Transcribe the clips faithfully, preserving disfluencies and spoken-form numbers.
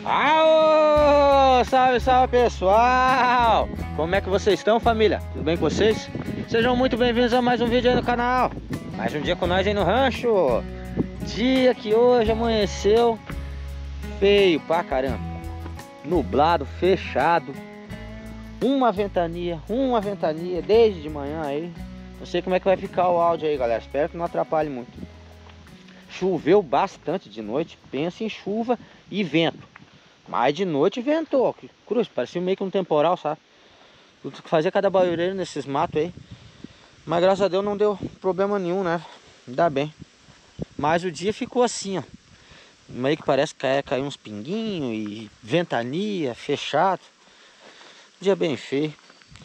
Aô! Salve, salve pessoal! Como é que vocês estão, família? Tudo bem com vocês? Sejam muito bem-vindos a mais um vídeo aí no canal. Mais um dia com nós aí no rancho. Dia que hoje amanheceu feio pra caramba. Nublado, fechado. Uma ventania, uma ventania desde de manhã aí. Não sei como é que vai ficar o áudio aí, galera. Espero que não atrapalhe muito. Choveu bastante de noite. Pensa em chuva e vento. Mas de noite ventou, que cruz, parecia meio que um temporal, sabe? Fazia cada barulheiro nesses matos aí. Mas graças a Deus não deu problema nenhum, né? Ainda bem. Mas o dia ficou assim, ó. Meio que parece que cai, caiu uns pinguinhos e ventania, fechado. Dia bem feio.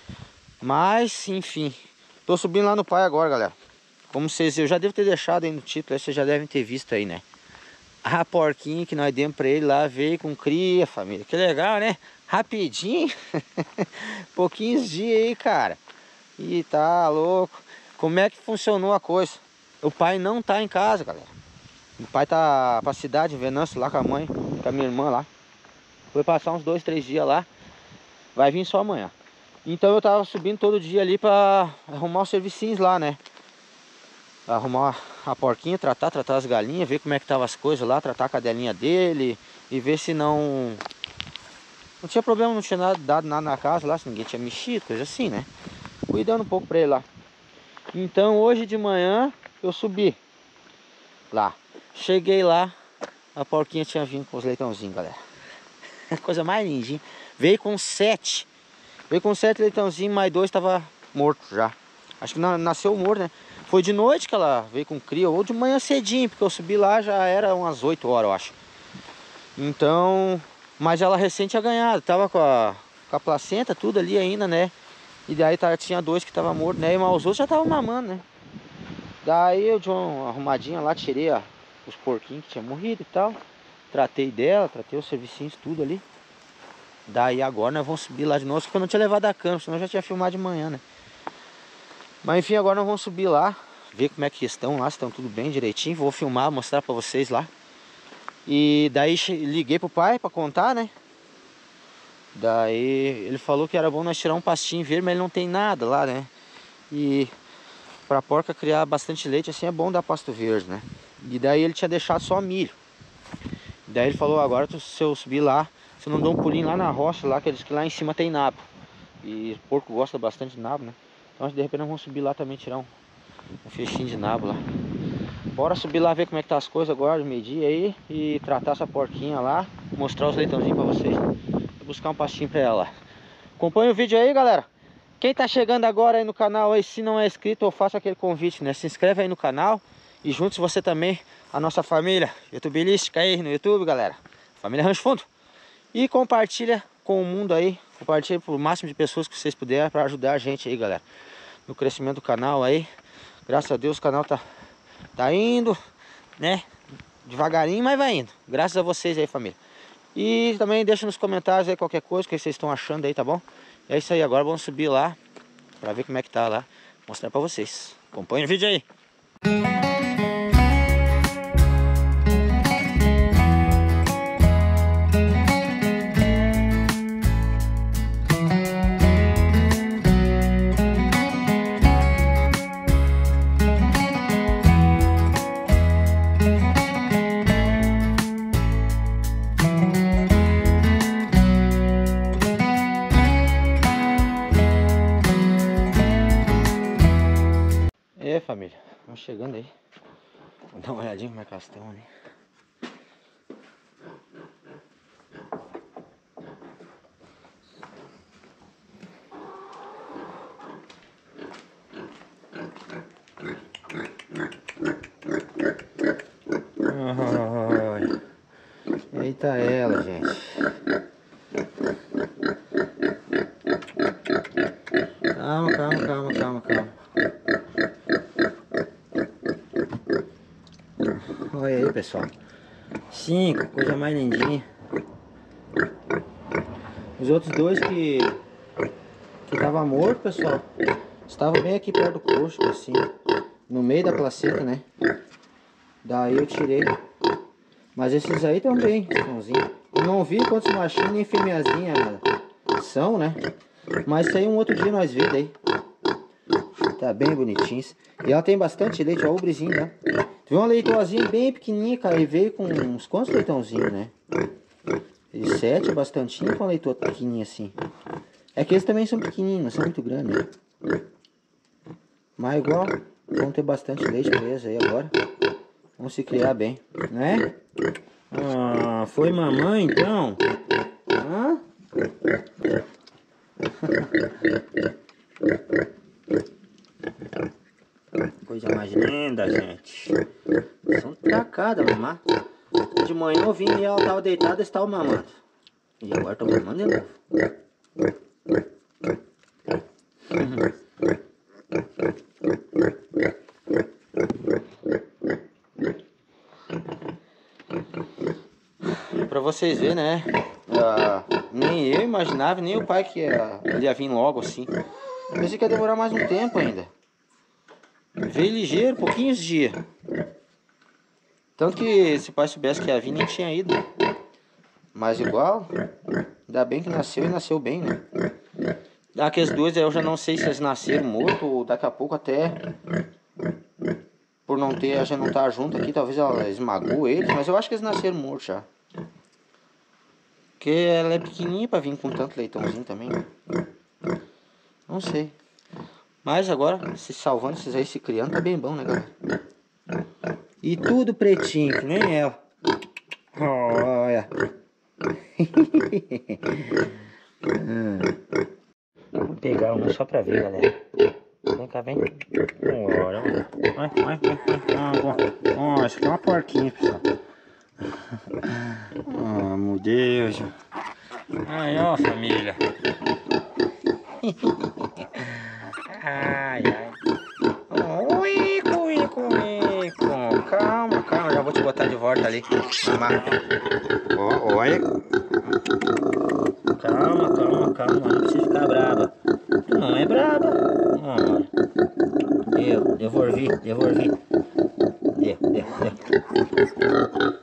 Mas, enfim. Tô subindo lá no pai agora, galera. Como vocês, eu já devo ter deixado aí no título, aí vocês já devem ter visto aí, né? A porquinha que nós demos pra ele lá veio com cria, família. Que legal, né? Rapidinho. Pouquinhos dias aí, cara. E tá louco. Como é que funcionou a coisa? O pai não tá em casa, galera. O pai tá pra cidade, em Venâncio, lá com a mãe, com a minha irmã lá. Foi passar uns dois, três dias lá. Vai vir só amanhã. Então eu tava subindo todo dia ali pra arrumar os servicinhos lá, né? Arrumar a porquinha, tratar, tratar as galinhas, ver como é que tava as coisas lá, tratar a cadelinha dele e ver se não... Não tinha problema, não tinha nada, dado nada na casa lá, se ninguém tinha mexido, coisa assim, né? Cuidando um pouco pra ele lá. Então hoje de manhã eu subi lá. Cheguei lá, a porquinha tinha vindo com os leitãozinhos, galera. Coisa mais lindinha. Veio com sete. Veio com sete leitãozinhos, mais dois tava morto já. Acho que nasceu morto, né? Foi de noite que ela veio com cria, ou de manhã cedinho, porque eu subi lá já era umas oito horas, eu acho. Então, mas ela recente tinha ganhado, tava com a, com a placenta, tudo ali ainda, né? E daí tá, tinha dois que tava morto, né? Mas os outros já estavam mamando, né? Daí eu dei uma arrumadinha lá, tirei a, os porquinhos que tinham morrido e tal. Tratei dela, tratei os servicinhos, tudo ali. Daí agora nós vamos subir lá de novo, porque eu não tinha levado a câmera, senão eu já tinha filmado de manhã, né? Mas enfim, agora nós vamos subir lá, ver como é que estão lá, se estão tudo bem direitinho. Vou filmar, mostrar pra vocês lá. E daí liguei pro pai pra contar, né? Daí ele falou que era bom nós tirar um pastinho verde, mas ele não tem nada lá, né? E pra porca criar bastante leite, assim é bom dar pasto verde, né? E daí ele tinha deixado só milho. Daí ele falou, agora se eu subir lá, se eu não dou um pulinho lá na rocha, lá, que eles que lá em cima tem nabo. E o porco gosta bastante de nabo, né? Então de repente nós vamos subir lá também, tirar um, um fechinho de nabo lá. Bora subir lá ver como é que tá as coisas agora, de meio-dia aí. E tratar essa porquinha lá, mostrar os leitãozinhos pra vocês. E buscar um pastinho pra ela lá. Acompanha o vídeo aí, galera. Quem tá chegando agora aí no canal aí, se não é inscrito, eu faço aquele convite, né? Se inscreve aí no canal. E juntos você também, a nossa família youtubilística aí no YouTube, galera. Família Rancho Fundo. E compartilha com o mundo aí. Compartilha pro máximo de pessoas que vocês puderem para ajudar a gente aí, galera. No crescimento do canal aí. Graças a Deus o canal tá, tá indo, né? Devagarinho, mas vai indo. Graças a vocês aí, família. E também deixa nos comentários aí qualquer coisa que vocês estão achando aí, tá bom? É isso aí, agora vamos subir lá para ver como é que tá lá. Mostrar para vocês. Acompanha o vídeo aí. É, família, vamos chegando aí. Vou dar uma olhadinha como é que elas estão ali. Oh, eita ela, gente. Calma, calma, calma, calma, calma. Olha aí, pessoal. Cinco, coisa mais lindinha. Os outros dois que que tava morto, pessoal, estavam bem aqui perto do coxo, assim, no meio da placenta, né? Daí eu tirei. Mas esses aí estão bem, estãozinho. Eu não vi quantos machinhos nem fêmeazinha são, né? Mas isso aí um outro dia nós vimos aí. Tá bem bonitinho. E ela tem bastante leite, ó, o ubrezinho, né? Tu viu uma leitoazinha bem pequenininha, cara, e veio com uns quantos leitãozinhos, né? E sete é bastantinho com a leitoa pequenininha assim. É que eles também são pequenininhos, não são muito grandes, né? Mas igual, vão ter bastante leite pra eles aí agora. Vão se criar bem, né? Ah, foi mamãe então? Hã? Coisa mais linda, gente. São tracadas, mamar. De manhã eu vim e ela tava deitada e estava mamando. E agora tô mamando de novo. Pra vocês verem, né? Ah, nem eu imaginava, nem o pai que ia, ele ia vir logo assim. Pensei que ia demorar mais um tempo ainda. Veio ligeiro, pouquinhos dias. Tanto que se o pai soubesse que ia vir, nem tinha ido. Mas igual, ainda bem que nasceu e nasceu bem, né? Aqueles dois eu já não sei se eles nasceram mortos ou daqui a pouco até... Por não ter, a gente não estar junto aqui, talvez ela esmagou eles, mas eu acho que eles nasceram mortos já. Porque ela é pequenininha pra vir com tanto leitãozinho também, né? Não sei. Mas agora, se salvando, esses aí se criando, tá bem bom, né, galera? E tudo pretinho, que nem ela. Olha. Vou pegar uma só pra ver, galera. Vem cá, vem. Bora. Vai, vai, vai, vai. Ó, essa aqui é uma porquinha, pessoal. Oh, meu Deus. Aí, ó, família. Ai, ai. Ui, ui, ui. Calma, calma. Já vou te botar de volta ali. Ó, olha. Calma, calma, calma. Não precisa ficar brava. Tu não é brava. Ó. Deu, devolvi, devolvi. Deu, deu, deu.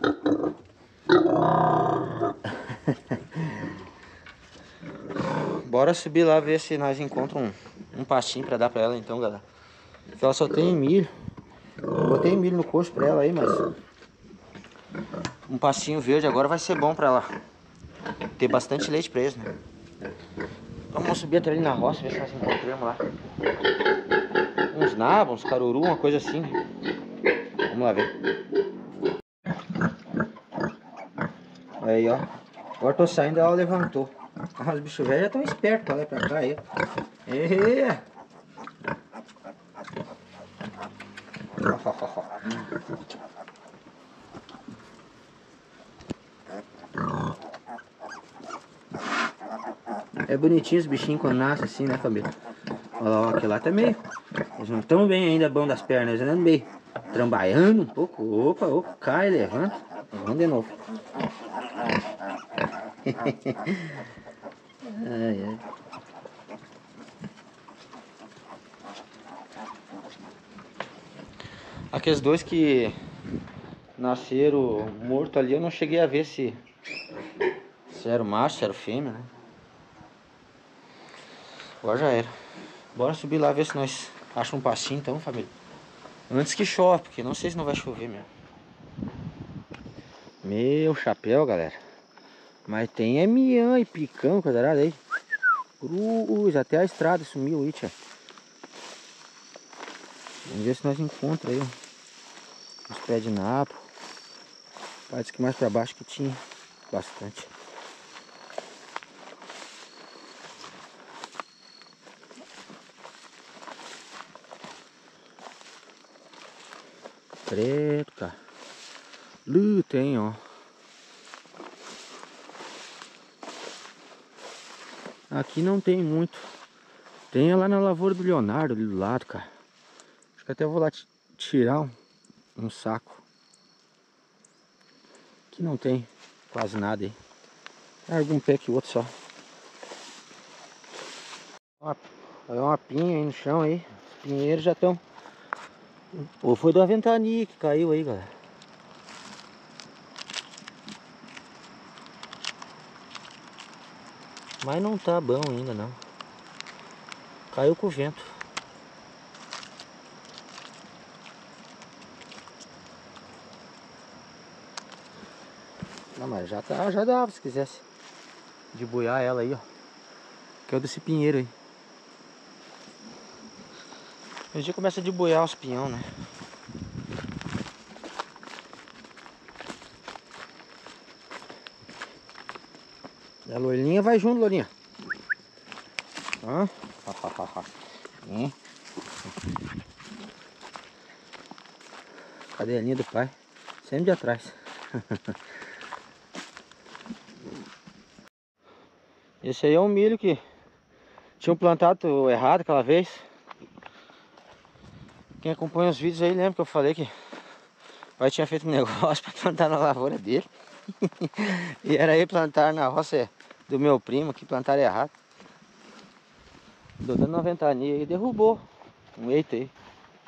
Bora subir lá ver se nós encontramos um, um pastinho pra dar pra ela então, galera. Porque ela só tem milho. Eu botei milho no coxo pra ela aí, mas um pastinho verde agora vai ser bom pra ela ter bastante leite pra eles, né? Vamos subir até ali na roça, ver se nós encontramos lá uns nabos, uns caruru, uma coisa assim. Vamos lá ver. Aí, ó. Agora tô saindo, ela levantou. Ah, os bichos velhos já estão espertos pra lá e pra cá aí. Eee. É bonitinho os bichinhos quando nascem assim, né, família? Olha lá, ó, aquele lá tá meio. Eles não estão bem ainda, bom das pernas, eles andam meio trambaiando um pouco. Opa, opa, cai, levanta. Vamos de novo. Ai, ai. Aqueles dois que nasceram mortos ali, eu não cheguei a ver se, se era o macho, se era o fêmea, né? Agora já era. Bora subir lá ver se nós achamos um pastinho então, família. Antes que chove, porque não sei se não vai chover mesmo. Meu chapéu, galera. Mas tem é miã e picão, quadrado aí. Cruz, até a estrada sumiu aí, tia. Vamos ver se nós encontramos aí uns pés de napo. Parece que mais pra baixo que tinha bastante. Preto, cara. Ali tem, ó. Aqui não tem muito. Tem lá na lavoura do Leonardo, ali do lado, cara. Acho que até vou lá tirar um, um saco. Aqui não tem quase nada aí. Tem algum pé que outro só. Olha uma pinha aí no chão aí. Os pinheiros já estão. Ou foi da ventania que caiu aí, galera. Mas não tá bom ainda não. Caiu com o vento. Não, mas já tá, já dava se quisesse de boiar ela aí, ó. Que é o desse pinheiro aí. Um dia começa de boiar os pinhão, né? A loirinha vai junto, Lourinha. Hã? Hum. Cadelinha do pai. Sempre de atrás. Esse aí é um milho que tinham plantado errado aquela vez. Quem acompanha os vídeos aí lembra que eu falei que o pai tinha feito um negócio para plantar na lavoura dele. E era aí plantar na roça do meu primo, que plantaram errado. Deu dando uma ventania e derrubou um eito aí.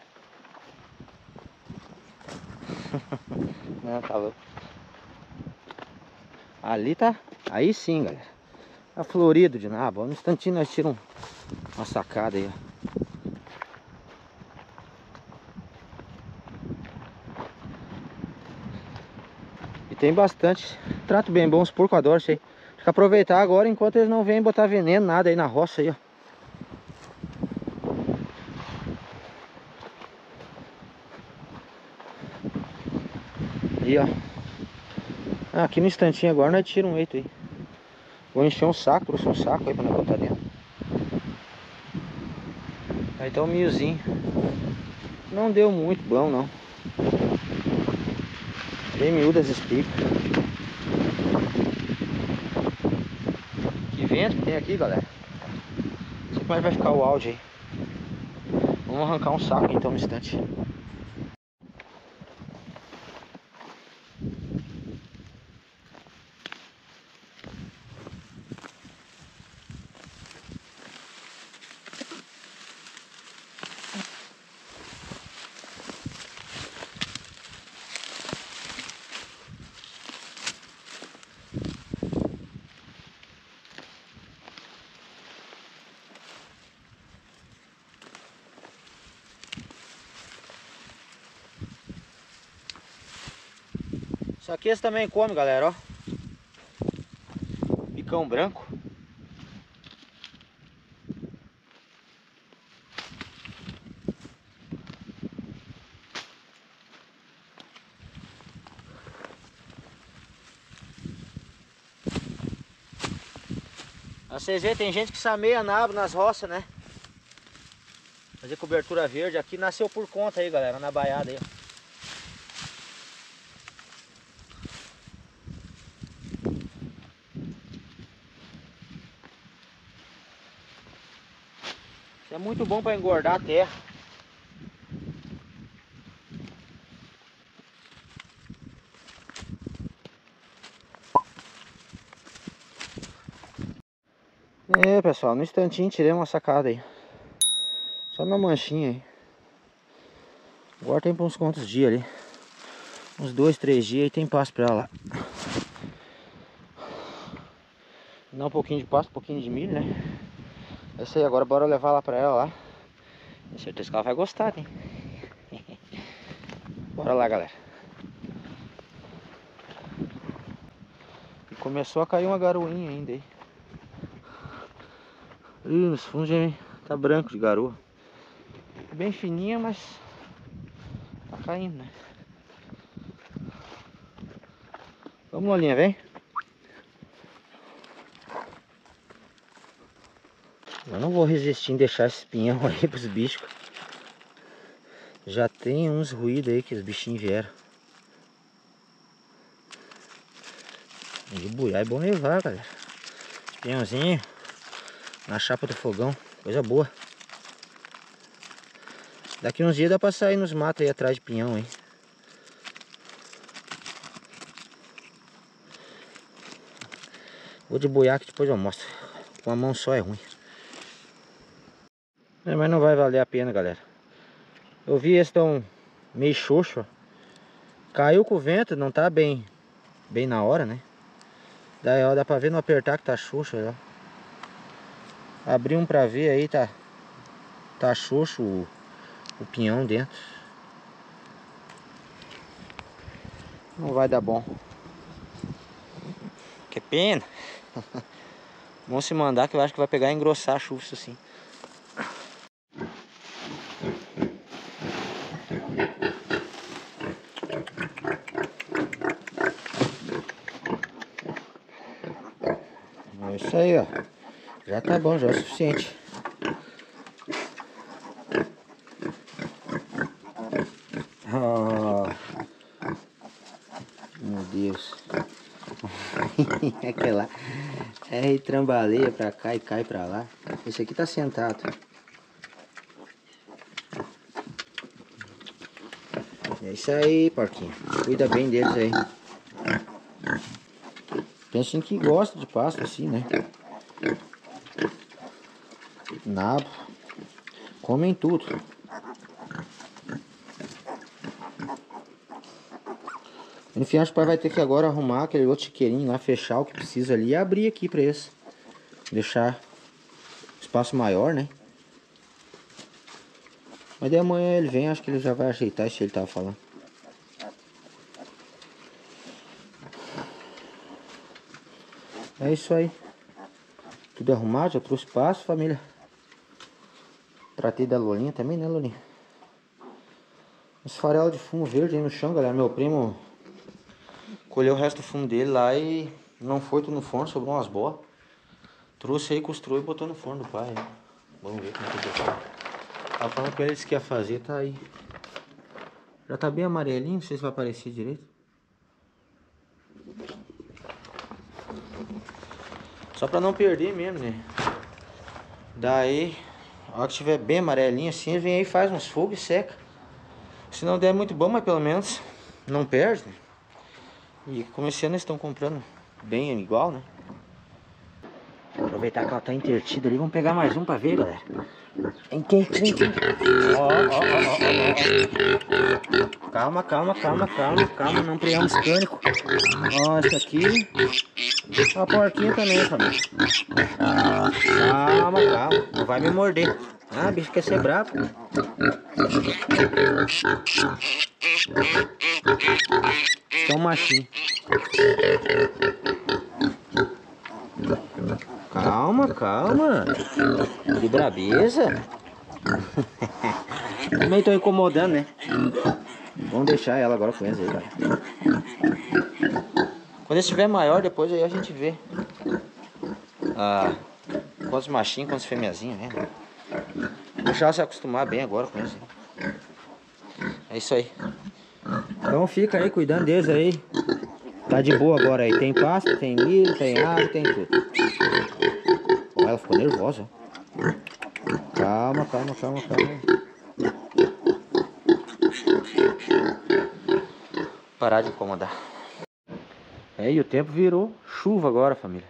Não, tá louco. Ali tá, aí sim, galera. Tá florido de nabo. No instantinho nós tiramos uma sacada aí, ó. E tem bastante. Trato bem bom, os porcos adoram isso aí. Tem que aproveitar agora enquanto eles não vêm botar veneno, nada aí na roça aí, ó. Aí, ó. Ah, aqui no instantinho agora nós tiramos um eito aí. Vou encher um saco, trouxe um saco aí pra nós botar dentro. Aí tá o milhozinho. Não deu muito bom, não. Bem miúdas as espigas. Que vento que tem aqui, galera. Não sei como é que vai ficar o áudio aí. Vamos arrancar um saco então no instante. Isso aqui eles também comem, galera, ó. Picão branco. Vocês veem, tem gente que sameia nabo nas roças, né? Fazer cobertura verde. Aqui nasceu por conta aí, galera, na baiada aí, ó. Isso é muito bom para engordar a terra. É, pessoal, no instantinho tirei uma sacada aí. Só na manchinha aí. Agora tem para uns quantos dias ali. Uns dois, três dias e tem passo para ela lá. Dá um pouquinho de pasto, um pouquinho de milho, né? É isso aí, agora bora levar lá pra ela lá. Tenho certeza que ela vai gostar, hein? Bora lá, galera. E começou a cair uma garoinha ainda aí. Ih, nos fundos já tá branco de garoa. Bem fininha, mas tá caindo, né? Vamos, Lolinha, vem. Eu não vou resistir em deixar esse pinhão aí pros bichos. Já tem uns ruídos aí que os bichinhos vieram. De buiar é bom levar, galera. Pinhãozinho na chapa do fogão, coisa boa. Daqui uns dias dá pra sair nos matos aí atrás de pinhão aí. Vou de buiar que depois eu mostro. Com a mão só é ruim. É, mas não vai valer a pena, galera. Eu vi eles estão meio xoxo. Caiu com o vento, não tá bem bem na hora, né? Daí ó, dá pra ver no apertar que tá xoxo, ó. Abri um pra ver aí, tá, tá xoxo o, o pinhão dentro. Não vai dar bom. Que pena. Vamos se mandar que eu acho que vai pegar e engrossar a chuva, isso sim. É isso aí, ó. Já tá bom, já é o suficiente. Oh, meu Deus. Aquela é trambaleia pra cá e cai pra lá. Esse aqui tá sentado. É isso aí, porquinho. Cuida bem deles aí. Pensem que gosta de pasto assim, né? Nabo. Comem tudo. Enfim, acho que o pai vai ter que agora arrumar aquele outro chiqueirinho lá, fechar o que precisa ali e abrir aqui pra eles. Deixar espaço maior, né? Mas daí amanhã ele vem, acho que ele já vai ajeitar isso que ele tava falando. É isso aí. Tudo arrumado, já trouxe passo, família. Tratei da Lolinha também, né, Lolinha? Os farelos de fumo verde aí no chão, galera. Meu primo colheu o resto do fumo dele lá e não foi tudo no forno, sobrou umas boas. Trouxe aí, costurou e botou no forno do pai. Vamos ver como é que deu. Tava falando com ele, disse que ia fazer, tá aí. Já tá bem amarelinho, não sei se vai aparecer direito. Só pra não perder mesmo, né? Daí, a hora que tiver bem amarelinho assim, vem aí, faz uns fogos e seca. Se não der muito bom, mas pelo menos não perde, né? E como esse ano eles estão comprando bem igual, né? Aproveitar que ela tá intertida ali, vamos pegar mais um pra ver, galera. Vem, vem, vem, vem. Ó, ó, ó, ó. Calma, calma, calma, calma, calma, não priamos cânico. Ó, esse aqui. A porquinha também, família. Calma, calma, não vai me morder. Ah, o bicho quer ser bravo. Esse é um machinho. Calma, calma. Que brabeza. Também tô incomodando, né? Vamos deixar ela agora com eles aí, cara. Quando estiver maior, depois aí a gente vê. Ah, quantos machinhos, quantos fêmeazinhos, né? Deixar ela se acostumar bem agora com eles. É isso aí. Então fica aí cuidando deles aí. Tá de boa agora aí. Tem pasta, tem milho, tem água, tem tudo. Ó, ela ficou nervosa. Calma, calma, calma, calma. Parar de incomodar. É, e o tempo virou chuva agora, família.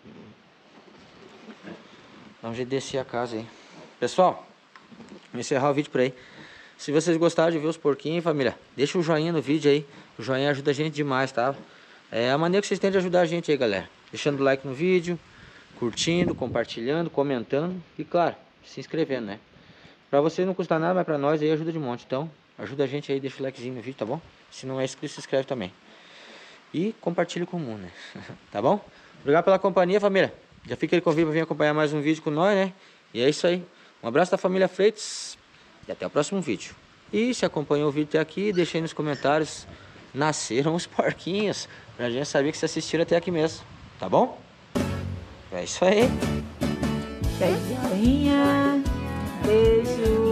Dá um jeito de descer a casa aí. Pessoal, vou encerrar o vídeo por aí. Se vocês gostaram de ver os porquinhos, família, deixa o joinha no vídeo aí. O joinha ajuda a gente demais, tá? É a maneira que vocês têm de ajudar a gente aí, galera. Deixando o like no vídeo, curtindo, compartilhando, comentando e, claro, se inscrevendo, né? Pra vocês não custa nada, mas pra nós aí ajuda de monte. Então, ajuda a gente aí, deixa o likezinho no vídeo, tá bom? Se não é inscrito, se inscreve também. E compartilha com o mundo, né? Tá bom? Obrigado pela companhia, família. Já fica aí convite pra vir acompanhar mais um vídeo com nós, né? E é isso aí. Um abraço da família Freitas e até o próximo vídeo. E se acompanhou o vídeo até aqui, deixa aí nos comentários. Nasceram os porquinhos. Pra gente saber que vocês assistiram até aqui mesmo. Tá bom? É isso aí. Beijo. Beijo.